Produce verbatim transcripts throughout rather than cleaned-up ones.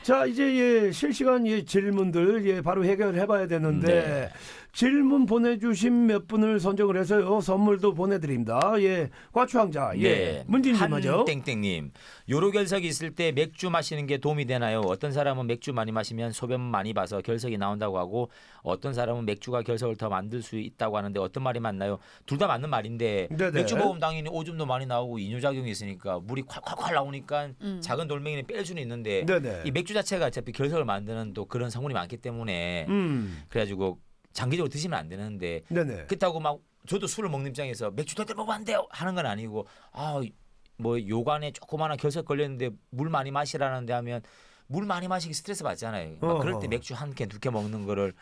자 이제 예, 실시간 예, 질문들 예, 바로 해결해봐야 되는데 네. 질문 보내주신 몇 분을 선정을 해서요 선물도 보내드립니다. 예, 과추왕자 예, 네. 문진 좀 하죠. 한땡땡님, 요로 결석이 있을 때 맥주 마시는 게 도움이 되나요? 어떤 사람은 맥주 많이 마시면 소변 많이 봐서 결석이 나온다고 하고 어떤 사람은 맥주가 결석을 더 만들 수 있다고 하는데 어떤 말이 맞나요? 둘 다 맞는 말인데 네네. 맥주 먹으면 당연히 오줌도 많이 나오고 이뇨작용이 있으니까 물이 콸콸콸 나오니까 음. 작은 돌멩이는 뺄 수는 있는데 네네. 이 맥주 자체가 어차피 결석을 만드는 또 그런 성분이 많기 때문에 음. 그래가지고 장기적으로 드시면 안 되는데 네네. 그렇다고 막 저도 술을 먹는 입장에서 맥주 절대 먹으면 안 돼요 하는 건 아니고 아 뭐 요간에 조그마한 결석 걸렸는데 물 많이 마시라는데 하면 물 많이 마시기 스트레스 받잖아요. 막 그럴 때 맥주 한 캔 두 캔 먹는 거를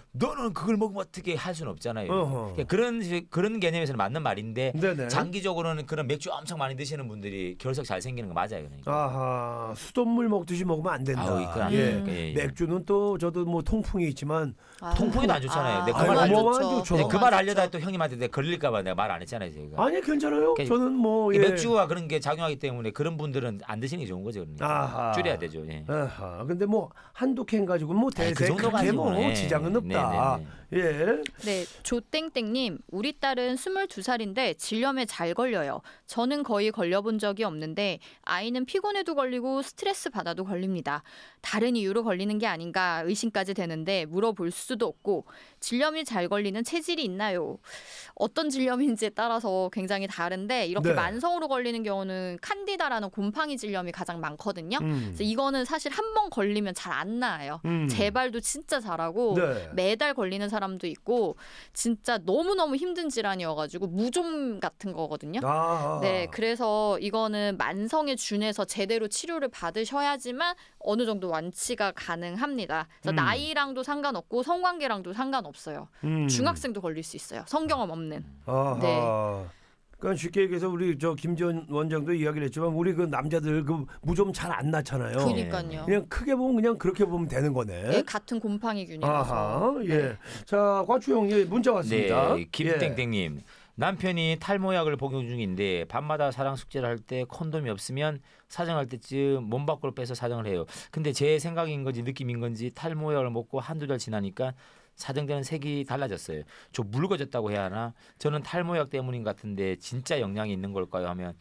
너는 그걸 먹으면 어떻게 할 수는 없잖아요. 어허. 그런 그런 개념에서는 맞는 말인데 네네. 장기적으로는 그런 맥주 엄청 많이 드시는 분들이 결석 잘 생기는 거 맞아요. 그러니까. 아하, 수돗물 먹듯이 먹으면 안 된다. 아우, 그건 안 예. 돼요. 예, 예. 맥주는 또 저도 뭐 통풍이 있지만 아, 통풍이도 안 좋잖아요. 아, 근데 그 아이고, 말 안 너무 좋- 안 좋죠. 근데 그 너무 말 안 하려다 좋죠. 또 형님한테 내가 걸릴까봐 내가 말 안 했잖아요. 제가. 아니 괜찮아요. 그러니까 저는 뭐 이 예. 맥주가 그런 게 작용하기 때문에 그런 분들은 안 드시는 게 좋은 거죠. 그러니까. 아하. 줄여야 되죠. 예. 아하. 근데 뭐 한두 캔 가지고 뭐 아니, 그 대세 정도 크게 뭐 가지고는. 지장은 없다. 네, 예. 네, 조땡땡님, 우리 딸은 스물두 살인데 질염에 잘 걸려요. 저는 거의 걸려본 적이 없는데 아이는 피곤해도 걸리고 스트레스 받아도 걸립니다. 다른 이유로 걸리는 게 아닌가 의심까지 되는데 물어볼 수도 없고 질염이 잘 걸리는 체질이 있나요? 어떤 질염인지에 따라서 굉장히 다른데 이렇게 네. 만성으로 걸리는 경우는 칸디다라는 곰팡이 질염이 가장 많거든요. 음. 그래서 이거는 사실 한 번 걸리면 잘 안 나아요. 음. 재발도 진짜 잘하고 네. 매달 걸리는 사람도 있고 진짜 너무너무 힘든 질환이어가지고 무좀 같은 거거든요. 아. 네, 그래서 이거는 만성에 준해서 제대로 치료를 받으셔야지만 어느 정도 완치가 가능합니다. 그래서 음. 나이랑도 상관없고 성관계랑도 상관없어요. 음. 중학생도 걸릴 수 있어요. 성경험 없는. 아하. 네. 그러니까 쉽게 얘기해서 우리 저 김지원 원장도 이야기를 했지만 우리 그 남자들 그 무좀 잘 안 낳잖아요. 그러니까요. 그냥 크게 보면 그냥 그렇게 보면 되는 거네. 네, 같은 곰팡이균이라서. 아하. 예. 네. 자, 과추영 예, 문자 왔습니다. 네, 김땡땡님. 남편이 탈모약을 복용 중인데 밤마다 사랑 숙제를 할 때 콘돔이 없으면 사정할 때쯤 몸 밖으로 빼서 사정을 해요. 근데 제 생각인 건지 느낌인 건지 탈모약을 먹고 한두 달 지나니까 사정되는 색이 달라졌어요. 저 묽어졌다고 해야 하나? 저는 탈모약 때문인 것 같은데 진짜 영향이 있는 걸까요? 하면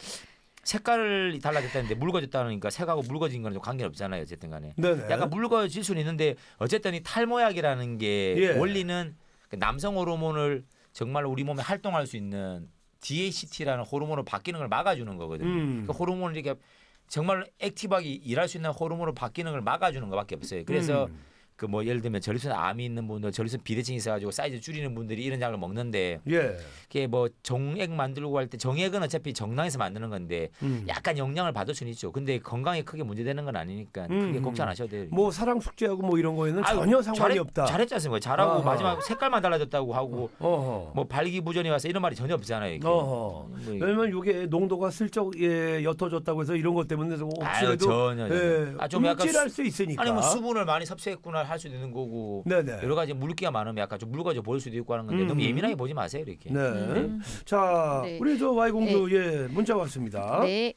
색깔이 달라졌다는데 묽어졌다니까 색하고 묽어진 거는 좀 관계없잖아요. 어쨌든 간에. 네네. 약간 묽어질 수는 있는데 어쨌든 이 탈모약이라는 게 예. 원리는 남성 호르몬을 정말 우리 몸에 활동할 수 있는 디에이치티라는 호르몬으로 바뀌는 걸 막아주는 거거든요. 음. 그 호르몬을 이렇게 정말 액티브하게 일할 수 있는 호르몬으로 바뀌는 걸 막아주는 것밖에 없어요. 그래서 음. 그 뭐 예를 들면 전립선 암이 있는 분들, 전립선 비대증이 있어가지고 사이즈 줄이는 분들이 이런 약을 먹는데 예. 그게 뭐 정액 만들고 할 때 정액은 어차피 정당에서 만드는 건데 음. 약간 영향을 받을 수는 있죠. 근데 건강에 크게 문제되는 건 아니니까 크게 음. 걱정 안 하셔도 돼요. 뭐 사랑 숙제하고 뭐 이런 거에는 아유, 전혀 상관이 잘했, 없다. 잘했지 않습니까? 잘하고 아하. 마지막 색깔만 달라졌다고 하고 어허. 뭐 발기부전이 와서 이런 말이 전혀 없잖아요. 이렇게. 어허. 뭐 왜냐면 이게 농도가 슬쩍 예, 옅어졌다고 해서 이런 것 때문에 아유, 혹시라도 전혀. 예, 아, 좀 약간 움찔할 수- 수 있으니까. 아니 뭐 수분을 많이 섭취했구나 할 수도 있는 거고 네네. 여러 가지 물기가 많으면 약간 좀 묽어져 보일 수도 있고 하는 건데 음. 너무 예민하게 보지 마세요 이렇게. 네. 음. 자, 네. 우리 저 와이공도 예, 문자 왔습니다. 네.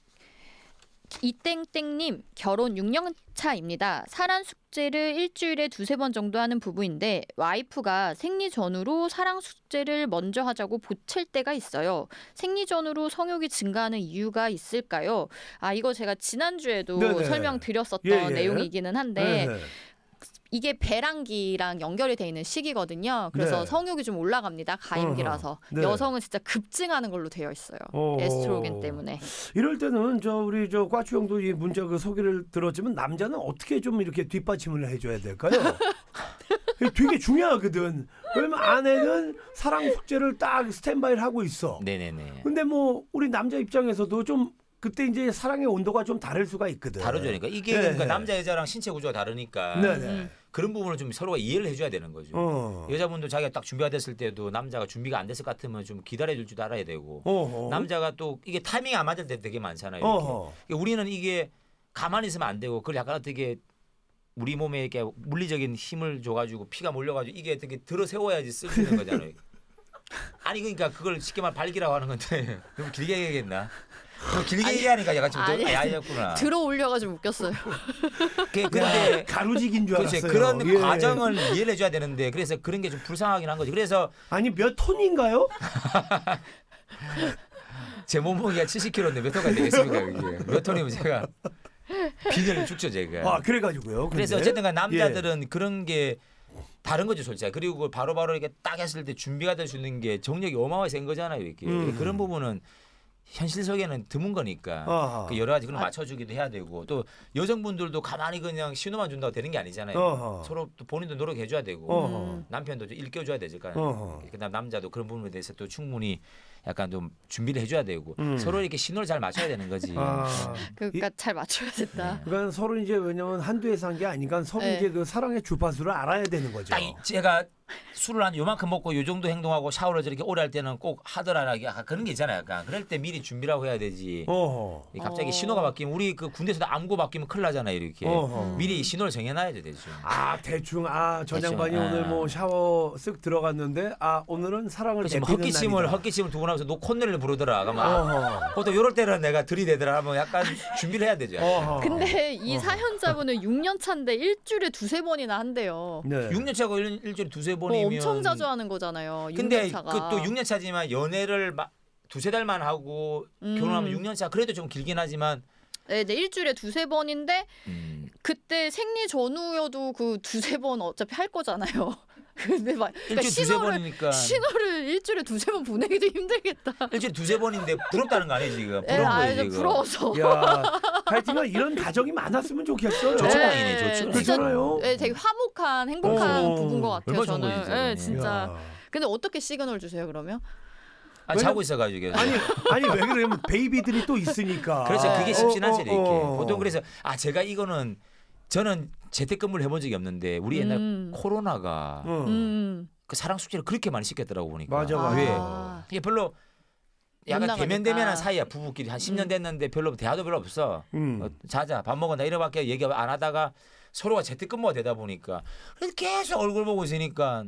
이땡땡님 결혼 육 년 차입니다. 사랑 숙제를 일주일에 두세 번 정도 하는 부부인데 와이프가 생리 전후로 사랑 숙제를 먼저 하자고 보챌 때가 있어요. 생리 전후로 성욕이 증가하는 이유가 있을까요? 아 이거 제가 지난주에도 네네. 설명드렸었던 예, 예. 내용이기는 한데 네. 이게 배란기랑 연결이 돼 있는 시기거든요. 그래서 네. 성욕이 좀 올라갑니다. 가임기라서. 어허. 네. 여성은 진짜 급증하는 걸로 되어 있어요. 오. 에스트로겐 때문에. 이럴 때는 저 우리 저 과추형도 이 문자 그 소개를 들었지만 남자는 어떻게 좀 이렇게 뒷받침을 해줘야 될까요? 이게 되게 중요하거든. 왜냐면 아내는 사랑 숙제를 딱 스탠바이를 하고 있어. 네네네. 근데 뭐 우리 남자 입장에서도 좀 그때 이제 사랑의 온도가 좀 다를 수가 있거든. 다르죠. 그러니까 이게 네. 그러니까 남자 여자랑 신체 구조가 다르니까 네네. 음. 그런 부분을 좀 서로가 이해를 해줘야 되는 거죠. 어. 여자분도 자기가 딱 준비가 됐을 때도 남자가 준비가 안 됐을 것 같으면 좀 기다려줄 줄 알아야 되고 어허. 남자가 또 이게 타이밍이 안 맞을 때 되게 많잖아요. 이렇게. 어허. 그러니까 우리는 이게 가만히 있으면 안 되고 그걸 약간 어떻게 우리 몸에 이렇게 물리적인 힘을 줘가지고 피가 몰려가지고 이게 어떻게 들어 세워야지 쓸 수 있는 거잖아요. 아니 그러니까 그걸 쉽게 말 발기라고 하는 건데 너무 길게 얘기했나? 길게 아니, 얘기하니까 얘가 좀 아니, 야였구나. 들어 올려가지고 웃겼어요. 근데 가루지긴 줄 그렇지, 알았어요. 그런 예. 과정을 이해를 해줘야 되는데 그래서 그런 게 좀 불쌍하긴 한 거지. 그래서 아니 몇 톤인가요? 제 몸무게가 칠십 킬로그램인데 몇 톤가 되겠습니까? 그게 몇 톤이면 제가 비늘을 죽죠 제가. 아 그래가지고요. 근데? 그래서 어쨌든간 남자들은 예. 그런 게 다른 거죠 솔직히. 그리고 그걸 바로바로 이렇게 딱 했을 때 준비가 될 수 있는 게 정력이 어마어마하게 센 거잖아요 이렇게. 음. 그런 부분은 현실 속에는 드문 거니까 아하. 그 여러 가지 그걸 맞춰주기도 해야 되고 또 여성분들도 가만히 그냥 신호만 준다고 되는 게 아니잖아요. 어허. 서로 또 본인도 노력해줘야 되고 어허. 남편도 좀 일깨워줘야 되니까. 어허. 그다음 남자도 그런 부분에 대해서 또 충분히 약간 좀 준비를 해줘야 되고 음. 서로 이렇게 신호를 잘 맞춰야 되는 거지. 아, 그러니까 잘 맞춰야 된다. 그러니까 서로 이제 왜냐면 한두 해 산 게 아니니까 서로 네. 이제 그 사랑의 주파수를 알아야 되는 거죠. 딱 이- 제가 술을 한 요만큼 먹고 요 정도 행동하고 샤워를 저렇게 오래 할 때는 꼭 하더라 약간 그런 게 있잖아요. 약간 그럴 때 미리 준비라고 해야 되지. 어허. 이 갑자기 어. 신호가 바뀌면 우리 그 군대에서도 암구 바뀌면 큰일 나잖아요. 이렇게 어허. 미리 신호를 정해놔야 돼 대충. 아 대충 아 전양반이 대충, 오늘 아. 뭐 샤워 쓱 들어갔는데 아 오늘은 사랑을 그렇지 뭐 내피는 헛기침을 날이다. 헛기침을 두고 나서 너 콧노래를 부르더라. 그러면 아, 어허. 보통 이럴 때는 내가 들이대더라 하면 약간 준비를 해야 되죠. 어허. 근데 이 어허. 사연자분은 육 년 차인데 일주일에 두세 번이나 한대요. 네. 육 년 차고 일, 일주일에 두세 뭐 번이면 엄청 자주 하는 거잖아요. 근데 육 년 차가. 그 또 육 년 차지만 연애를 막 두세 달만 하고 음. 결혼하면 육 년 차 그래도 좀 길긴 하지만 네, 네, 일주일에 두세 번인데 음, 그때 생리 전후여도 그 두세 번 어차피 할 거잖아요. 근데 막 그러니까 일주일에 두세 신호를 번이니까 신호를 일주일에 두세 번 보내기도 힘들겠다. 일주일에 두세 번인데 부럽다는 거 아니에요 지금? 예, 부러운 아, 거예요 이제 지금. 부러워서. 야, 하여튼간 이런 가정이 많았으면 좋겠어요. 좋죠. 예, 다행이네, 좋죠. 진짜, 그렇잖아요. 예, 되게 화목한 행복한 어, 부부인 것 같아요. 얼마나 좋은 저는. 거지, 예, 저는. 진짜. 야. 근데 어떻게 시그널 주세요 그러면? 아, 자고 있어가지고 계속. 아니 아니 왜 그러냐면 베이비들이 또 있으니까. 그렇죠. 그게 어, 쉽진 않지 어, 이렇게. 어. 보통 그래서 아 제가 이거는 저는 재택근무를 해본 적이 없는데 우리 옛날 음. 코로나가 어. 음. 그 사랑 숙제를 그렇게 많이 시켰더라고 보니까. 맞아 맞아. 왜? 아. 이게 별로 약간 못 대면대면한 나가니까. 사이야 부부끼리 한 십 년 음. 됐는데 별로 대화도 별로 없어. 음. 어, 자자 밥 먹었나 이러밖에 얘기 안 하다가 서로가 재택근무가 되다 보니까 그래서 계속 얼굴 보고 있으니까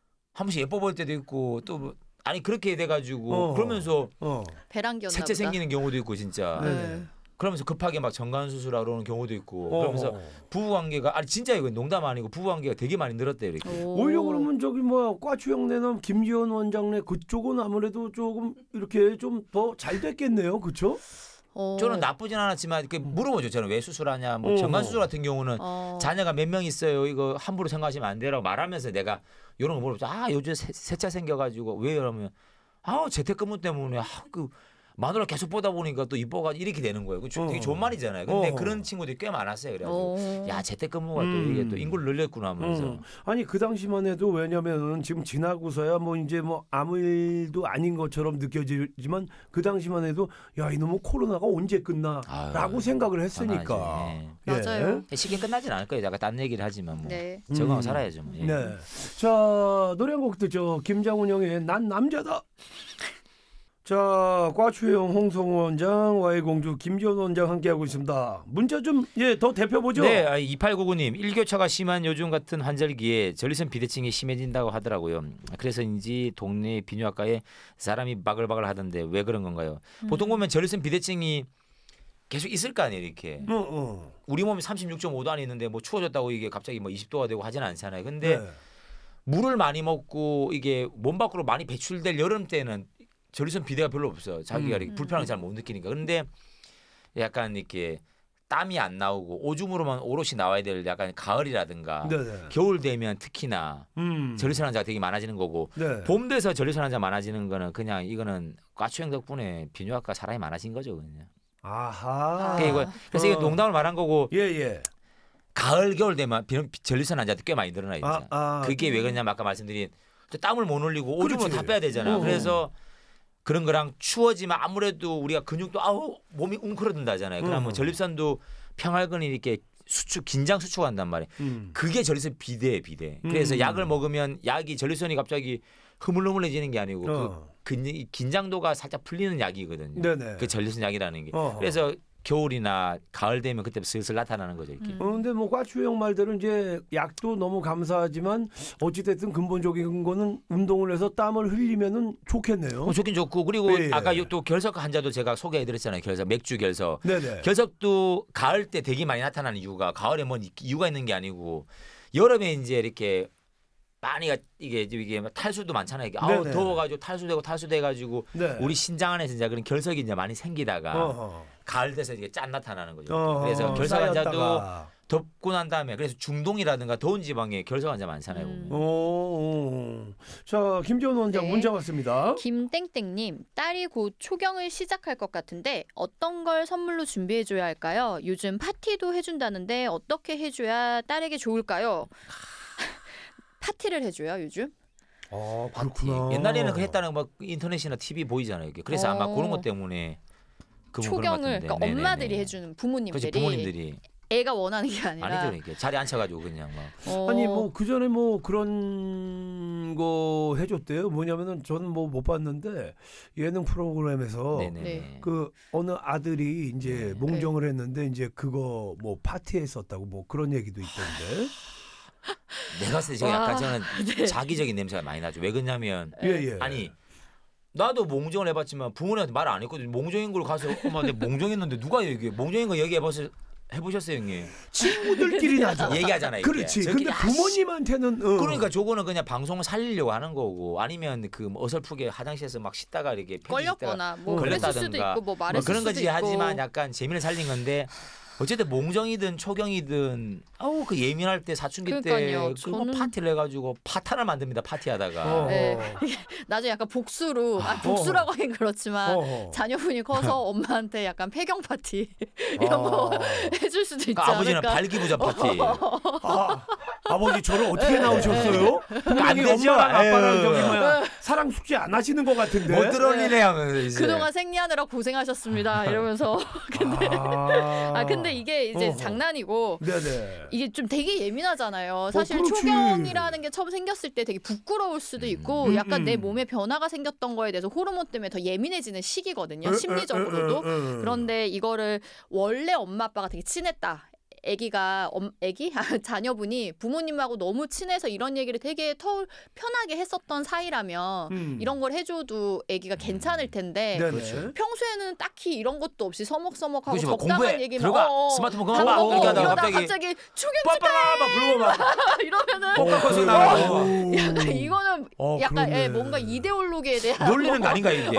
한 번씩 예뻐 보일 때도 있고 또 뭐- 아니 그렇게 돼가지고 어. 그러면서 어. 배란 기였나 색채 보다. 생기는 경우도 있고 진짜. 네. 그러면서 급하게 막 정관 수술하러 오는 경우도 있고 어. 그러면서 부부 관계가 아니 진짜 이거 농담 아니고 부부 관계가 되게 많이 늘었대요 이렇게. 오. 오히려 그러면 저기 뭐 과추형네나 김지원 원장네 그쪽은 아무래도 조금 이렇게 좀 더 잘 됐겠네요, 그렇죠? 어. 저는 나쁘진 않았지만 그 물어보죠 저는 왜 수술하냐 뭐 어. 정관 수술 같은 경우는 어. 자녀가 몇 명 있어요 이거 함부로 생각하시면 안 돼라고 말하면서 내가 이런 거 물어보죠. 아 요즘 세, 세차 생겨가지고 왜 이러면 아우 재택근무 때문에 아그 마누라 계속 보다 보니까 또 이뻐가 이렇게 되는 거예요. 그 주- 되게 어. 좋은 말이잖아요. 근데 어. 그런 친구들이 꽤 많았어요. 그래가지고 어. 야 재택근무가 또 음. 이게 또 인구를 늘렸구나 하면서. 음. 아니 그 당시만 해도 왜냐면은 지금 지나고서야 뭐 이제 뭐 아무 일도 아닌 것처럼 느껴지지만 그 당시만 해도 야 이놈의 코로나가 언제 끝나라고 아유, 생각을 했으니까. 뻔하지. 예. 맞아요. 쉽게 끝나진 않을 거예요. 약간 딴 얘기를 하지만 뭐 네. 적응하고 음. 살아야죠. 뭐. 예. 네. 자 노래 한 곡 듣죠. 김장훈 형의 난 남자다. 자 과추형 홍성호 원장 와의 공주 김지원 원장 함께하고 있습니다. 문자 좀 예 더 대표 보죠. 네, 아, 이팔구구 님 일교차가 심한 요즘 같은 환절기에 전립선 비대증이 심해진다고 하더라고요. 그래서인지 동네 비뇨기과에 사람이 바글바글 하던데 왜 그런 건가요? 음. 보통 보면 전립선 비대증이 계속 있을 거 아니에요, 이렇게. 어, 어. 우리 몸이 삼십육 점 오 도 안에 있는데 뭐 추워졌다고 이게 갑자기 뭐 이십 도가 되고 하지는 않잖아요. 근데 네. 물을 많이 먹고 이게 몸 밖으로 많이 배출될 여름 때는 전립선 비대가 별로 없어요. 자기가 음. 이렇게 불편함을 잘 못 느끼니까. 그런데 약간 이렇게 땀이 안 나오고 오줌으로만 오롯이 나와야 될 약간 가을이라든가 네네. 겨울 되면 특히나 음. 전립선 환자가 되게 많아지는 거고 네. 봄 돼서 전립선 환자 많아지는 거는 그냥 이거는 과추형 덕분에 비뇨기과 사람이 많아진 거죠, 그냥. 아하. 그러니까 이거 그래서 이게 어. 농담을 말한 거고 예 예. 가을 겨울 되면 비- 전립선 환자들 꽤 많이 늘어나요. 진짜. 아, 아. 그게 왜 그러냐면 아까 말씀드린 저 땀을 못 흘리고 오줌으로 그렇지. 다 빼야 되잖아. 어. 그래서 그런 거랑 추워지면 아무래도 우리가 근육도 아우 몸이 웅크러든다잖아요. 그러면 어. 전립선도 평활근이 이렇게 수축 긴장 수축한단 말이에요. 음. 그게 전립선 비대에 비대. 그래서 음. 약을 먹으면 약이 전립선이 갑자기 흐물흐물해지는 게 아니고 어. 그 근, 긴장도가 살짝 풀리는 약이거든요. 네네. 그 전립선 약이라는 게. 어허. 그래서 겨울이나 가을 되면 그때 슬슬 나타나는 거죠. 이렇게. 음. 어, 근데 뭐 과추형 말들은 이제 약도 너무 감사하지만 어찌됐든 근본적인 거는 운동을 해서 땀을 흘리면은 좋겠네요. 어, 좋긴 좋고 그리고 예, 예. 아까 또 결석 환자도 제가 소개해드렸잖아요. 결석 맥주 결석. 네네. 결석도 가을 때 되게 많이 나타나는 이유가 가을에 뭐 이유가 있는 게 아니고 여름에 이제 이렇게 많이 이게 이게 탈수도 많잖아요. 이게 아우 네네. 더워가지고 탈수되고 탈수돼가지고 네. 우리 신장 안에서 이제 그런 결석이 이제 많이 생기다가 어허. 가을 돼서 이게 짠 나타나는 거죠. 어허. 그래서 결석 환자도 쌓였다가. 덥고 난 다음에 그래서 중동이라든가 더운 지방에 결석 환자 많잖아요. 음. 오, 오. 자 김재원 원장 네. 문자 왔습니다. 김땡땡님, 딸이 곧 초경을 시작할 것 같은데 어떤 걸 선물로 준비해줘야 할까요? 요즘 파티도 해준다는데 어떻게 해줘야 딸에게 좋을까요? 파티를 해줘요 요즘? 아 파티. 그렇구나. 옛날에는 그 했다는 막 인터넷이나 티비 보이잖아요. 이게. 그래서 아마 어. 그런 것 때문에 그분 그런 것 초경을 같은데. 그러니까 네네네. 엄마들이 해주는 부모님들이, 그렇지 부모님들이 애가 원하는 게 아니라 아니죠 이렇게 자리에 앉혀가지고 그냥 막 어, 아니 뭐 그 전에 뭐 그런 거 해줬대요. 뭐냐면은 저는 뭐 못 봤는데 예능 프로그램에서 네네. 네. 그 어느 아들이 이제 네. 몽정을 했는데 이제 그거 뭐 파티에 썼다고 뭐 그런 얘기도 있던데. 내가 봤을 때 지금 와, 약간 저는 네. 자기적인 냄새가 많이 나죠. 왜 그러냐면 예 예. 아니 나도 몽정을 해봤지만 부모님한테 말 안 했거든요. 몽정인 걸 가서 엄마 내 몽정했는데 누가 얘기해? 몽정인 거 얘기해봤어요? 해보셨어요 형님? 친구들끼리 나죠. 얘기하잖아요. 이렇게. 그렇지. 저끼리 근데 아, 씨. 부모님한테는 어. 그러니까 저거는 그냥 방송을 살리려고 하는 거고 아니면 그 뭐 어설프게 화장실에서 막 씻다가 이렇게 편지 씻다가 걸렸거나 뭐 어. 그랬을 수도 걸렸다든가 있고 뭐 뭐 말했을 그런 수도 거지 있고 하지만 약간 재미를 살린 건데 어쨌든 몽정이든 초경이든 아우 그 예민할 때 사춘기 그러니까요. 때 그거 저는- 파티를 해가지고 파탄을 만듭니다. 파티하다가 어. 네. 나중에 약간 복수로 아, 복수라고 하긴 그렇지만 어허. 자녀분이 커서 엄마한테 약간 폐경 파티 이런 거 아. 해줄 수도 있지 그러니까 아버지는 않을까? 발기부전 파티. 아, 아버지 저를 어떻게 나오셨어요? 안 분명히 되죠. 엄마랑 아빠랑 에휴. 저기 뭐야 사랑 숙제 안 하시는 것 같은데. 못 들어올리네 하면서 이제. 그동안 생리하느라 고생하셨습니다. 이러면서 근데 아, 아 근데 이게 이제 어허. 장난이고 네네. 이게 좀 되게 예민하잖아요. 사실 그렇지. 초경이라는 게 처음 생겼을 때 되게 부끄러울 수도 있고 음, 약간 음. 내 몸에 변화가 생겼던 거에 대해서 호르몬 때문에 더 예민해지는 시기거든요. 에, 에, 심리적으로도. 에, 에, 에. 그런데 이거를 원래 엄마 아빠가 되게 친했다. 아기가 엄, 아기 자녀분이 부모님하고 너무 친해서 이런 얘기를 되게 더 편하게 했었던 사이라면 음. 이런 걸 해줘도 아기가 괜찮을 텐데 네네. 그렇죠. 평소에는 딱히 이런 것도 없이 서먹서먹하고 그렇지, 뭐 적당한 공부해 얘기만 들어가 어, 어, 스마트폰 그거 하고 막 이렇게 하다가 이러다가 갑자기 갑자기 추경 빠빠라 막 불고 막 이러면은 어, 뻑뻑하게 나가고. 오. 약간 이거는 어, 약간 그러네. 예, 뭔가 이데올로기에 대한 놀리는 거 아닌가 이게.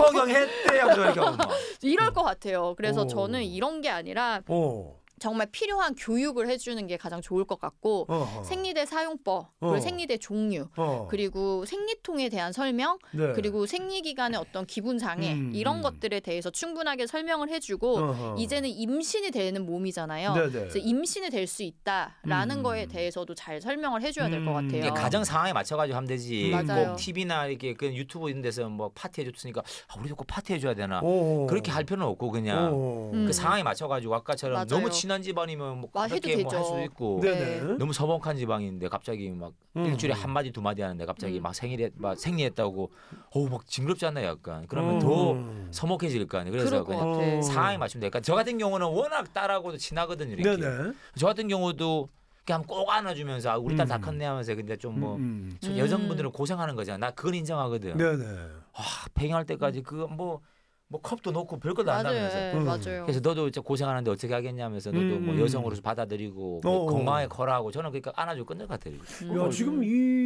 초경했대 하면서 이렇게 하고 막. 이럴 것 같아요. 그래서 오. 저는 이런 게 아니라 어. 정말 필요한 교육을 해주는 게 가장 좋을 것 같고 어허. 생리대 사용법 그리고 어. 생리대 종류 어. 그리고 생리통에 대한 설명 네. 그리고 생리 기간의 어떤 기분 장애 음, 이런 음. 것들에 대해서 충분하게 설명을 해주고 어허. 이제는 임신이 되는 몸이잖아요. 네네. 그래서 임신이 될 수 있다라는 음. 거에 대해서도 잘 설명을 해줘야 될 것 음. 같아요. 이게 가정 상황에 맞춰가지고 하면 되지. 맞아요. 꼭 티비나 이렇게 그 유튜브 이런 데서 뭐 파티 해줬으니까 아, 우리도 꼭 파티 해줘야 되나. 오. 그렇게 할 필요는 없고 그냥 오. 음. 그 상황에 맞춰가지고 아까처럼 맞아요. 너무 친한 집안이면 뭐 와, 해도 그렇게 뭐 할 되죠. 수도 있고 네네. 너무 서먹한 집안인데 갑자기 막 음. 일주일에 한 마디 두 마디 하는데 갑자기 음. 막 생일에 막 생리했다고 어우 막 징그럽지 않나요 약간 그러면 음. 더 서먹해질 거 아니에요. 그래서 그럴 것 그냥 같아. 어. 상황에 맞추면 돼. 그러니까 저 같은 경우는 워낙 딸하고도 친하거든요. 이렇게. 네네. 저 같은 경우도 그냥 꼭 안아주면서 아, 우리 딸 다 음. 컸네 하면서 근데 좀 뭐 음, 음. 여성분들은 고생하는 거잖아. 나 그건 인정하거든. 음. 네네. 아, 폐경할 때까지 그거 뭐, 뭐 컵도 놓고 별것도 안 맞아요. 하면서. 예, 음. 맞아요. 그래서 너도 진짜 고생하는데 어떻게 하겠냐면서 너도 음. 뭐 여성으로서 받아들이고 그 어. 건강하게 걸어하고 저는 그러니까 안아주고 끝낼 것 같아요. 음. 야 지금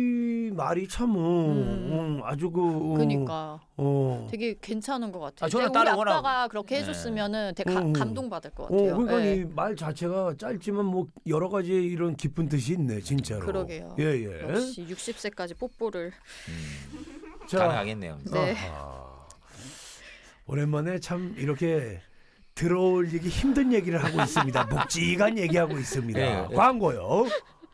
이 말이 참 어, 음. 음, 아주 그 어, 그러니까 어. 되게 괜찮은 것 같아요. 아, 저는 근데 우리 딸은 워낙- 아빠가 그렇게 해줬으면은 되게 가- 음. 감동받을 것 어, 같아요. 그러니까 예. 이 말 자체가 짧지만 뭐 여러 가지 이런 깊은 뜻이 있네, 진짜로. 그러게요. 예, 예. 역시 육십 세까지 뽀뽀를 음, 자, 가능하겠네요. 네. 아하. 오랜만에 참 이렇게 들어올리기 힘든 얘기를 하고 있습니다. 묵직한 얘기하고 있습니다. 예, 예. 광고요.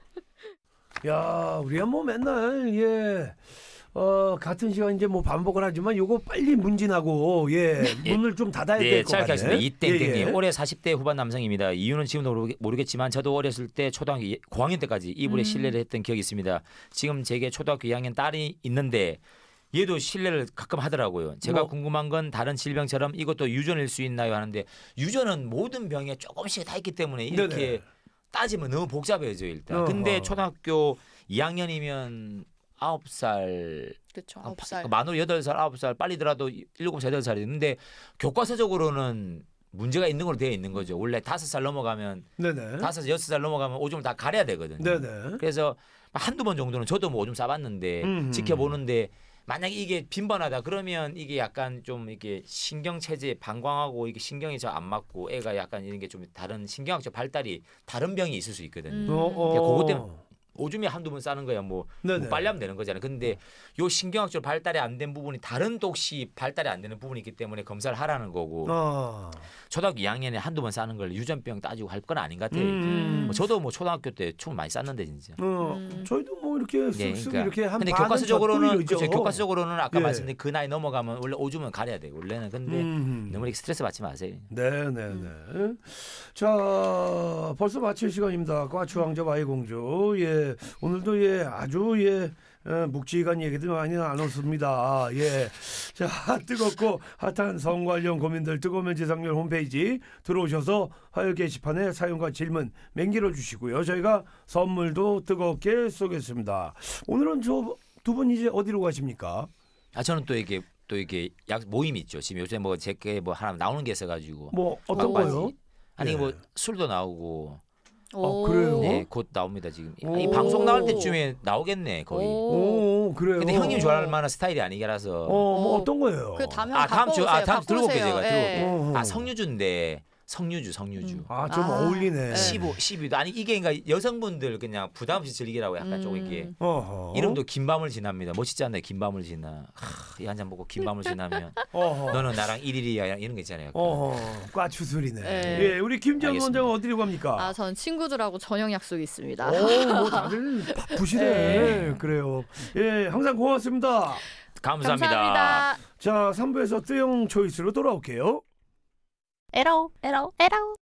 야, 우리가 뭐 맨날 예. 어 같은 시간 이제 뭐 반복을 하지만 요거 빨리 문진하고 예 문을 좀 닫아야 네, 될 것 짧게 같네. 하겠습니다. 이땡땡님 예, 예. 올해 사십 대 후반 남성입니다. 이유는 지금도 모르- 모르겠지만 저도 어렸을 때 초등학교 이- 고학년 때까지 이불에 음. 실내를 했던 기억이 있습니다. 지금 제게 초등학교 이 학년 딸이 있는데 얘도 신뢰를 가끔 하더라고요. 제가 뭐. 궁금한 건 다른 질병처럼 이것도 유전일 수 있나요 하는데 유전은 모든 병에 조금씩 다 있기 때문에 이렇게 네네. 따지면 너무 복잡해져 일단. 어허. 근데 초등학교 이 학년이면 아홉 살 그렇죠. 아홉 살. 만으로 여덟 살, 아홉 살 빨리더라도 일곱 살, 여덟 살인데 교과서적으로는 문제가 있는 걸로 되어 있는 거죠. 원래 다섯 살 넘어가면 네네. 다섯, 여섯 살 넘어가면 오줌을 다 가려야 되거든요. 네네. 그래서 한두 번 정도는 저도 뭐 오줌 싸봤는데 음흠. 지켜보는데 만약에 이게 빈번하다 그러면 이게 약간 좀 이게 신경 체제 방광하고 이게 신경이 잘 안 맞고 애가 약간 이런 게 좀 다른 신경학적 발달이 다른 병이 있을 수 있거든요. 음. 어, 어. 그러니까 그것 때문에 오줌이 한두 번 싸는 거야 뭐, 네네. 뭐 빨리 하면 되는 거잖아요. 근데 요 신경학적 발달이 안 된 부분이 다른 또 혹시 발달이 안 되는 부분이 있기 때문에 검사를 하라는 거고 아. 초등학교 이 학년에 한두 번 싸는 걸 유전병 따지고 할 건 아닌 것 같아요. 음. 뭐 저도 뭐 초등학교 때 춤을 많이 쌌는데 진짜. 어, 음. 저희도 뭐 이렇게 쓱쓱 네, 그러니까. 이렇게 한 근데 반은 교과서적으로는 젖도 이러죠. 그렇죠. 교과서적으로는 아까 예. 말씀드린 그 나이 넘어가면 원래 오줌은 가려야 돼요. 원래는 근데 음. 너무 이렇게 스트레스 받지 마세요. 네네네. 자, 벌써 마칠 시간입니다. 과추왕자 와이공주. 예, 오늘도 예 아주 예. 어, 묵직한 얘기들 많이 나눴습니다. 예, 자 뜨겁고 핫한 성 관련 고민들 뜨거운 지상렬 홈페이지 들어오셔서 화요 게시판에 사연과 질문 맹길어 주시고요. 저희가 선물도 뜨겁게 쏘겠습니다. 오늘은 저 두 분 이제 어디로 가십니까? 아 저는 또 이게 또 이게 약 모임 있죠. 지금 요새 뭐 제게 뭐 하나 나오는 게 있어가지고. 뭐 어떤 막바지. 거요? 아니 예. 뭐 술도 나오고. 오. 그래요? 네, 곧 나옵니다 지금. 오. 이 방송 나올 때쯤에 나오겠네 거의. 오. 오, 그래요. 근데 형님 좋아할 만한 스타일이 아니라서. 어, 뭐 어. 어떤 거예요? 그 다음에 아 다음 주 아 다음 주 들고 올게요 제가 예. 들고. 어. 아 성유주인데 성유주 성유주. 음. 아, 좀 아. 어울리네. 십오, 십이도 아니 이게 그러니까 여성분들 그냥 부담 없이 즐기라고 약간 좀 이렇게 음. 어허. 이름도 긴 밤을 지납니다. 멋있지 않나요? 긴 밤을 지나. 이 한 잔 먹고 긴 밤을 지나면 어허. 너는 나랑 일일이야 이런 거 있잖아요. 약간. 어허. 과추술이네. 네. 예, 우리 김정 알겠습니다. 원장은 어디로 갑니까? 아, 전 친구들하고 저녁 약속이 있습니다. 오, 뭐 다들 바쁘시네. 네. 그래요. 예, 항상 고맙습니다. 감사합니다. 감사합니다. 자, 삼 부에서 뜨용 초이스로 돌아올게요. 에러 에러 에러